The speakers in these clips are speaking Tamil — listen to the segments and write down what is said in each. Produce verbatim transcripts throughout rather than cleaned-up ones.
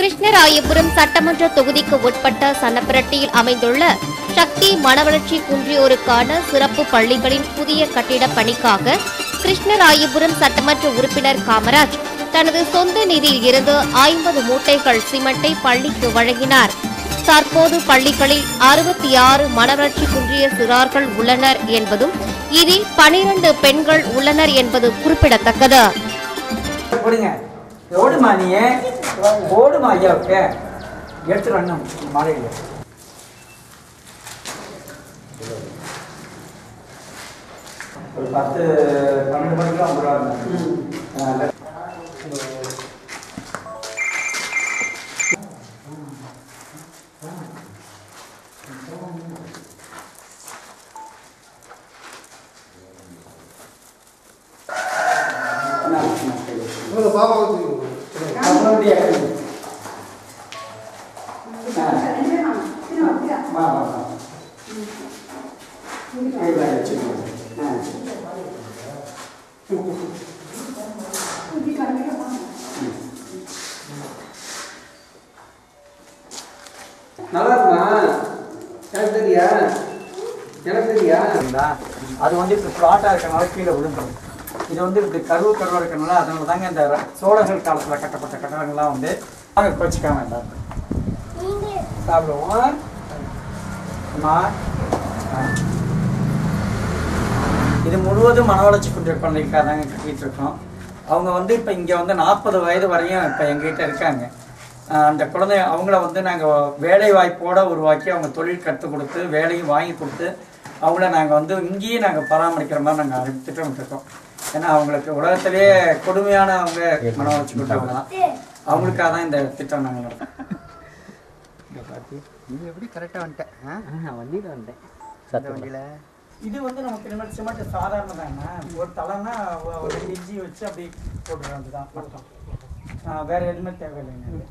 கிருஷ்ணராயபுரம் சட்டமன்ற தொகுதிக்கு உட்பட்ட சன்னப்பிரட்டியில் அமைந்துள்ள சக்தி மனவளர்ச்சி குன்றியோருக்கான சிறப்பு பள்ளிகளின் புதிய கட்டிட பணிக்காக கிருஷ்ணராயபுரம் சட்டமன்ற உறுப்பினர் காமராஜ் தனது சொந்த நிதியில் இருந்து ஐம்பது மூட்டைகள் சிமெண்டை பள்ளிக்கு வழங்கினார். தற்போது பள்ளிகளில் அறுபத்தி ஆறு மனவளர்ச்சி குன்றிய சிறார்கள் உள்ளனர் என்பதும் இதில் பனிரண்டு பெண்கள் உள்ளனர் என்பது குறிப்பிடத்தக்கது. ஒரு பத்து பன்னெண்டு மணிக்கெல்லாம் வருவாங்க. நல்லா இருக்குமா? எனக்கு தெரியா எனக்கு தெரியா அது வந்து இப்படி ஃப்ளாட்டாக இருக்கனால கீழே விழுந்துடும். இது வந்து இப்படி கருவு கருவாக இருக்கனால அதனால தாங்க இந்த சோழர்கள் காலத்தில் கட்டப்பட்ட கட்டடங்கள்லாம் வந்து நாங்கள் குறைச்சிக்காம எல்லாருக்கும் சாப்பிடுவோம். அம்மா இது முழுவதும் மனவளர்ச்சி குன்றிய பள்ளிக்காக தாங்க கட்டிகிட்டு இருக்கோம். அவங்க வந்து இப்போ இங்கே வந்து நாற்பது வயது வரையும் இப்போ எங்ககிட்ட இருக்காங்க. அந்த குழந்தை அவங்கள வந்து நாங்கள் வேலை வாய்ப்போடு உருவாக்கி அவங்க தொழில் கற்றுக் கொடுத்து வேலையும் வாங்கி கொடுத்து அவங்கள நாங்கள் வந்து இங்கேயே நாங்கள் பராமரிக்கிற மாதிரி நாங்கள் திட்டமிட்டுருக்கோம். ஏன்னா அவங்களுக்கு உலகத்திலேயே கொடுமையான அவங்க மனவளர்ச்சி குன்றவங்க தான். அவங்களுக்காக தான் இந்த திட்டம் நாங்கள் நடத்தோம். நீங்கள் எப்படி கரெக்டாக வந்துட்டேன் வண்டியில் வந்தேன் சத்த வண்டியில். இது வந்து நமக்கு இனிமேல் சிமெண்ட் சாதாரண தாங்க. ஒரு தலைன்னா ஒரு இஞ்சி வச்சு அப்படி போட்டுறது தான் மட்டும். வேற எதுவுமே தேவையில்லைங்க.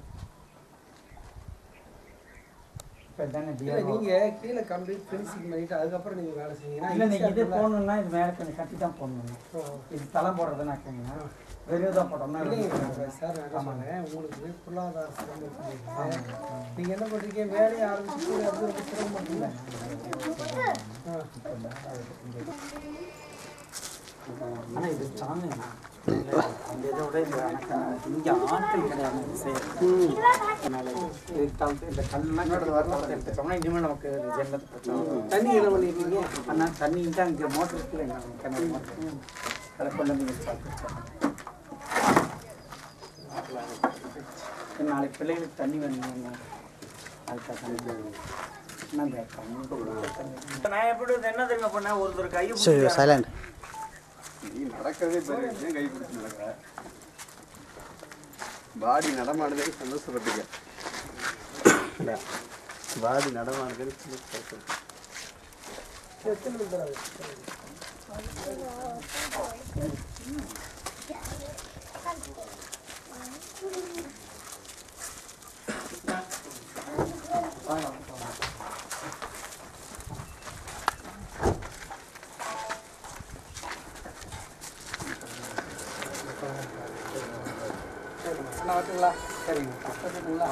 நீங்க கீழே கம்ப்ளீட் ஃபினிஷிங் பண்ணிட்டு அதுக்கப்புறம் நீங்க வேலை செய்யணும். இல்லை நீங்கள் இது போடணுன்னா இது மேலே கொஞ்சம் கட்டி தான் போடணும். இது தலை போடுறதுன்னு ஆக்குங்க. வெறும் தான் போட்டோம்னா சார் ஆமாங்க. உங்களுக்கு பொருளாதார சிரமம் நீங்க என்ன பண்றீங்க? வேலையை ஆரம்பிச்சு அது ரொம்ப சிரமம் இல்லை. ஆனால் இது ஸ்ட்ராங்கு அந்த இதை விட இந்த இங்கே ஆட்கள் கிடையாது அதனால இந்த கல்லாம் எடுத்துட்டோம்னா இனிமேல் நமக்கு ஜென்மத்தை பிரச்சனை. தண்ணி என்ன பண்ணிருக்கீங்க? ஆனால் தண்ணி தான் இங்கே மோட்டர் இருக்குல்ல கிணறு மோட்டர் அதை கொண்டு வந்து நாளைக்கு பிள்ளைகளுக்கு தண்ணி வேணுங்க. அதுக்காக தண்ணி நான் எப்படி என்ன தெரியுமா பண்ணேன்? ஒருத்தர் கையை சைலண்ட் நீ நடக்கிறதே பெரிய கை பிடிச்சி நடக்கிற பாடி நடமாடுதே சந்தோஷப்பட்டுக்க. பாடி நடமாடுதே வரட்டுங்களா? சரிங்க வரட்டுங்களா?